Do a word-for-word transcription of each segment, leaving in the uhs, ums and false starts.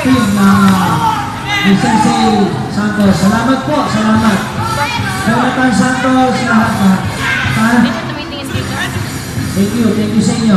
team na ni Sensei Santos. Salamat po, salamat. Salamat Santos, lahat na. Thank you, thank you sa inyo.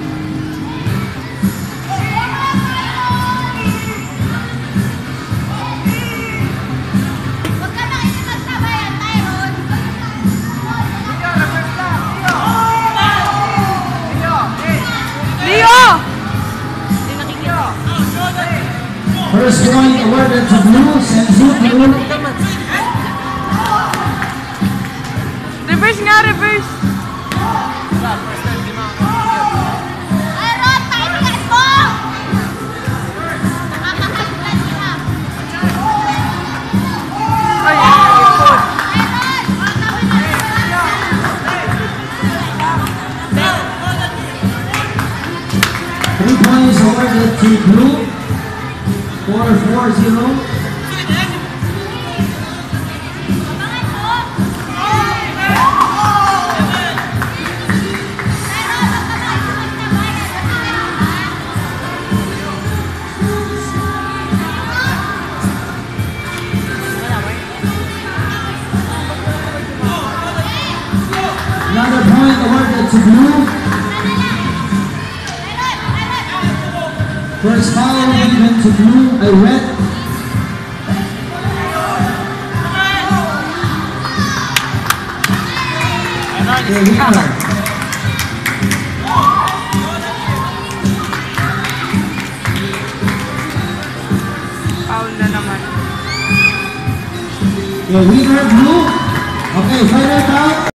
First point awarded to Blue, Senzu Blue. Reverse nga, reverse. Three points awarded to Blue. four four zero. Another point awarded to Blue. First foul given to Blue, a red. The winner. Foul na naman. The winner, Blue. Okay, final count.